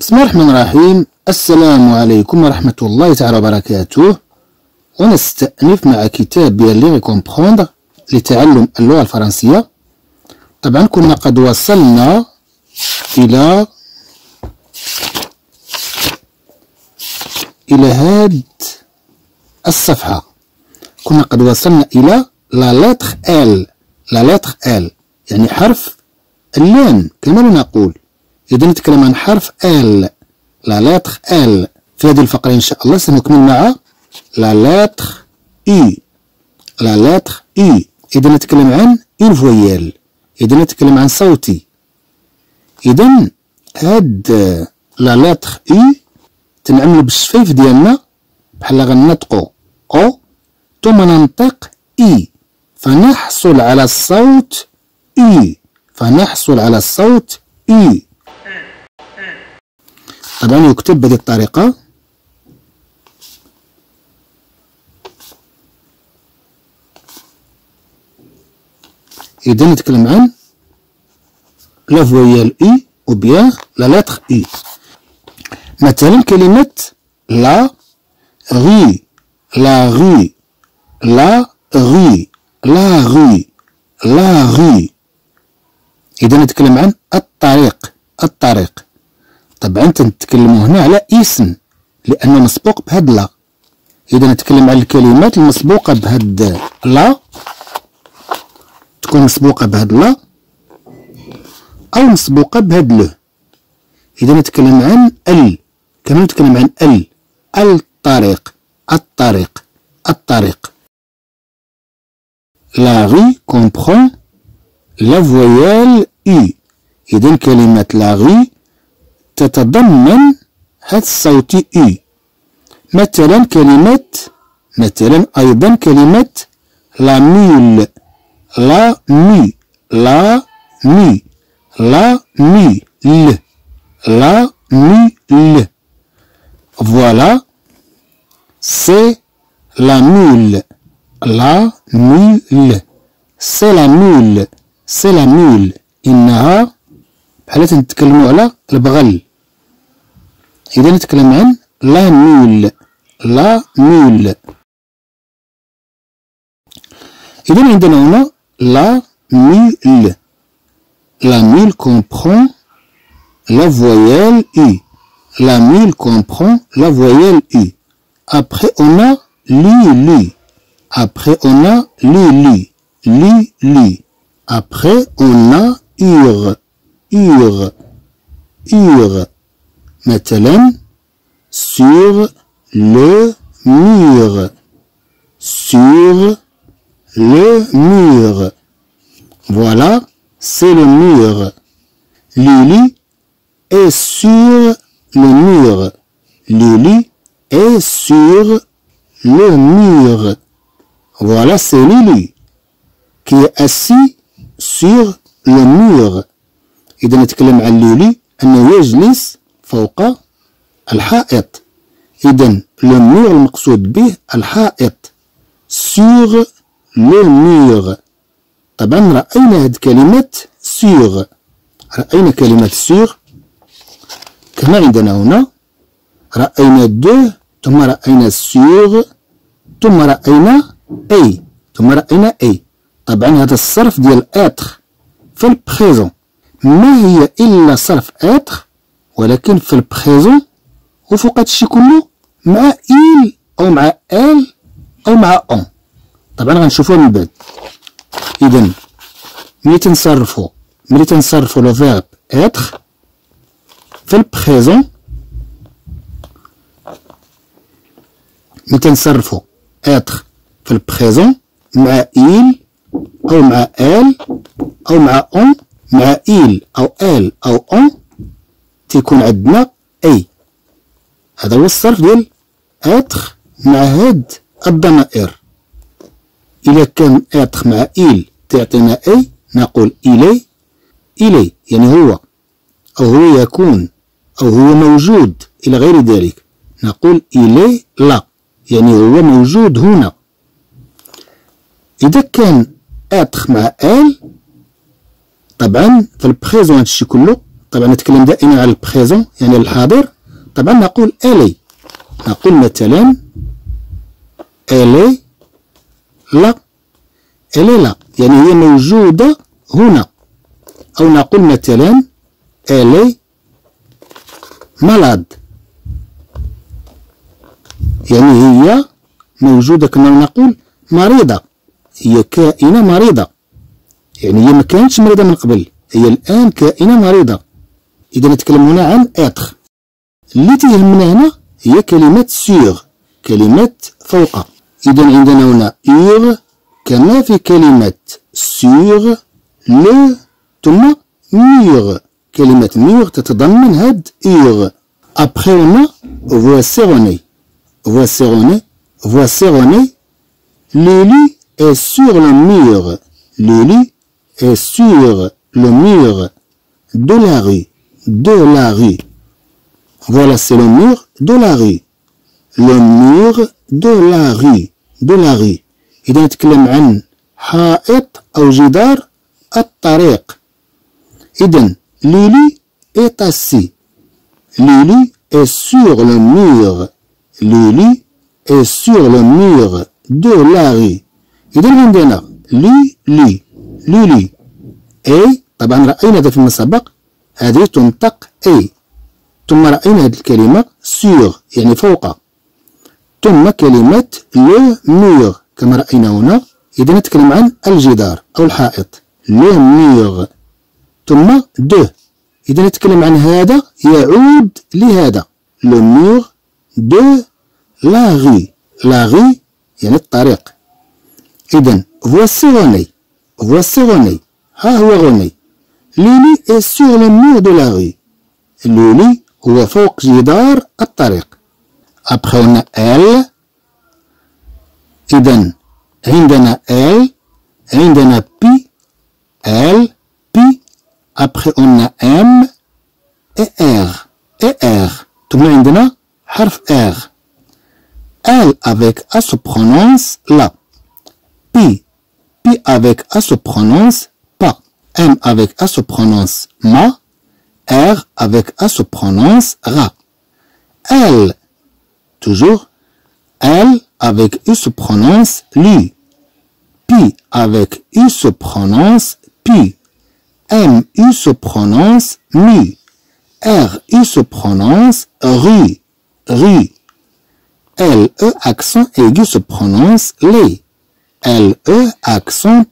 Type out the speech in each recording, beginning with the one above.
بسم الله الرحمن الرحيم. السلام عليكم ورحمة الله تعالى وبركاته. ونستأنف مع كتاب بيان ليغ كومبخوندغ لتعلم اللغة الفرنسية. طبعا كنا قد وصلنا إلى هاد الصفحة. كنا قد وصلنا إلى لا لتر إل. لا لتر إل يعني حرف اللام كما نقول. إذا نتكلم عن حرف إل، لا لتر إل. في هذه الفقرة إن شاء الله سنكمل مع لا لتر إي. لا لتر إي. إذا نتكلم عن إن فويال، إذا نتكلم عن صوتي. إذا هاد لا لتر إي تنعملو بالشفايف ديالنا بحال غنطقو أو ثم ننطق إي فنحصل على الصوت إي. فنحصل على الصوت إي. طبعا يكتب بهذه الطريقة. إذا نتكلم عن لا فويال إي أو بيان لا لتر إي. مثلا كلمة لا غي، لا غي، لا غي، لا غي، لا غي. إذا نتكلم عن الطريق، الطريق. طبعا تنتكلموا هنا على اسم لأنه مسبوق بهاد لا. إذا نتكلم عن الكلمات المسبوقة بهاد لا تكون مسبوقة بهاد لا أو مسبوقة بهاد له. إذا نتكلم عن ال كما نتكلم عن ال. الطريق، الطريق، الطريق. لا غي كومبخون لا فويال إي. إذا كلمة لا غي تتضمن هاد الصوت إي. مثلا كلمة، مثلا أيضا كلمة لا ميل. لا مي، لا مي، لا مي ل، لا مي ل. فوالا سي لا ميل. لا ميل، سي لا ميل، سي لا ميل. إنها بحال تنتكلموا على البغل. إذا نتكلم عن لا ميل، لا ميل. إذا عندنا هنا لا ميل. لا ميل comprend la voyelle I. La mille comprend la voyelle I. Après on a li. Après on a li. Li. Après on a ir. مثلا sur le mur. Sur le mur. Voilà, c'est le mur. Lily est sur le mur. Lily est sur le mur. Voilà, c'est Lily qui est assis sur le mur. إذا نتكلم عن ليلي أنه يجلس فوق الحائط. إذا لو مور المقصود به الحائط. sur le mur. طبعا رأينا هاد كلمة sur. رأينا كلمة sur كما عندنا هنا. رأينا دو ثم رأينا sur ثم رأينا أي ثم رأينا أي. طبعا هذا الصرف ديال إتر في البريزون ما هي إلا صرف إتر ولكن في البريزون وفوق هادشي كله مع إل أو مع إل أو مع أون. طبعا غنشوفوها من بعد. إذا ملي تنصرفو لو فيرب إتر في البريزون، ملي تنصرفو إتر في البريزون مع إل أو مع إل أو مع أون، مع إل أو إل أو أون تيكون عندنا أي. هذا هو الصرف ديال إتر مع هاد الضمائر. إذا كان إتر مع إل تعطينا أي نقول إلي. إلي يعني هو أو هو يكون أو هو موجود إلى غير ذلك نقول إلي لا يعني هو موجود هنا. إذا كان إتر مع إل طبعا في البريزون هادشي كله طبعا نتكلم دائما على البريزون يعني الحاضر. طبعا نقول الي، نقول مثلا الي لا، الي لا يعني هي موجودة هنا. أو نقول مثلا الي مالاد يعني هي موجودة كما نقول مريضة، هي كائنة مريضة يعني هي ما كانتش مريضة من قبل، هي الآن كائنة مريضة. إذا نتكلم هنا عن إتر. اللي تيهمنا هنا هي كلمة سيغ، كلمة فوق. إذا عندنا هنا إيغ كما في كلمة سيغ، لو ثم ميغ، كلمة ميغ تتضمن هاد إيغ. أبخي هنا voici René. Voici René. Le lit est sur le mur. Le lit est sur le mur de la rue. De la rue. Voilà, c'est le mur de la rue. Le mur de la rue. De la rue. إذا نتكلم عن حائط أو جدار الطريق. إذا le lit est assis. Le lit est sur le mur. Le lit est sur le mur de la rue. إذا عندنا لي أي طبعا رأينا هذا فيما سبق، هذه تنطق أي. ثم رأينا هذه الكلمة sur يعني فوق، ثم كلمة لو مور كما رأينا هنا. إذا نتكلم عن الجدار أو الحائط لو مور، ثم دو. إذا نتكلم عن هذا يعود لهذا لو مور دو لا غي. لا غي يعني الطريق. إذا voici René. Voici René. ها هو غني. لولي est sur le mur de la rue. لولي هو فوق جدار الطريق. Après on a elle. إذا عندنا elle. عندنا pi. elle pi. Après on a m et r. et r. ثم عندنا حرف r. Elle avec A se prononce la. Pi. Pi avec A se prononce pas. M avec A se prononce ma. R avec A se prononce ra. Elle. Toujours. Elle avec U se prononce lui. Pi avec U se prononce pi. M U se prononce mu. R U se prononce rue. Rue. L E accent aigu se prononce les. L E accent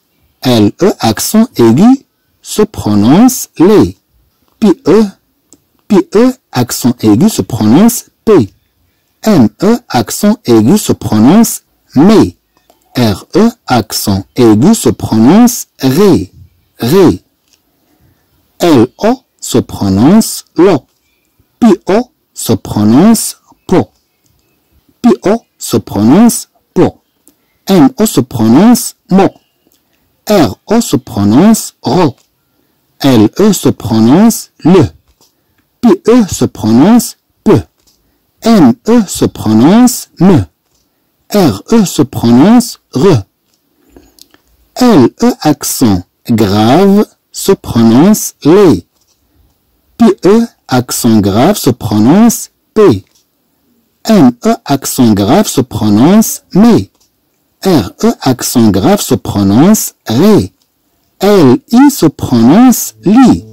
aigu se prononce les. P E accent aigu se prononce p. M E accent aigu se prononce mais. R E accent aigu se prononce ré. Ré. L O se prononce lo. P O se prononce po. P-O se prononce po. M-O se prononce mo. R-O se prononce ro. L-E se prononce le. P-E se prononce peu. M-E se prononce me. R-E se prononce re. L-E accent grave se prononce les. P-E accent grave se prononce p. M-E accent grave se prononce mais. R-E accent grave se prononce ré. L-I se prononce li.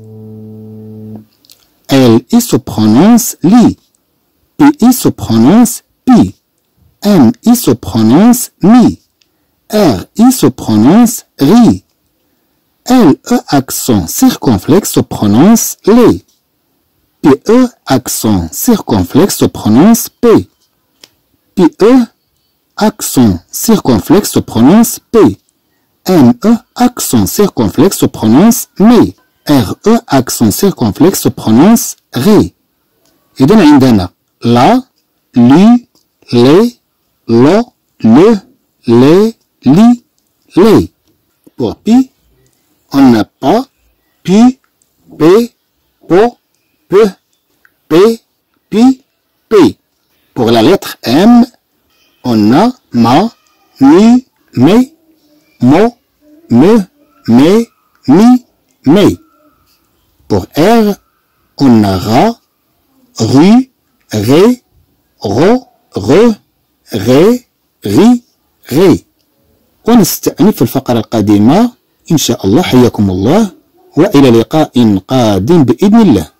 L-I se prononce li. P-I se prononce pi. M-I se prononce mi. R-I se prononce ri. L-E accent circonflexe se prononce les. P-E accent circonflexe se prononce P. P-E accent circonflexe se prononce P. M-E accent circonflexe se prononce mais. R-E accent circonflexe se prononce ré. إذن عندنا la, li, les, lo, le, les, li, les. Pour pi, on n'a pas pi, p, po, peu, p, pi, p. Pour la lettre M, on a ma, mi,, me, mi, me. Pour R, on a ra, ru, ré, ro, re, ré, ri, ré. ونستأنف في الفقرة القادمة إن شاء الله. حياكم الله وإلى لقاء قادم بإذن الله.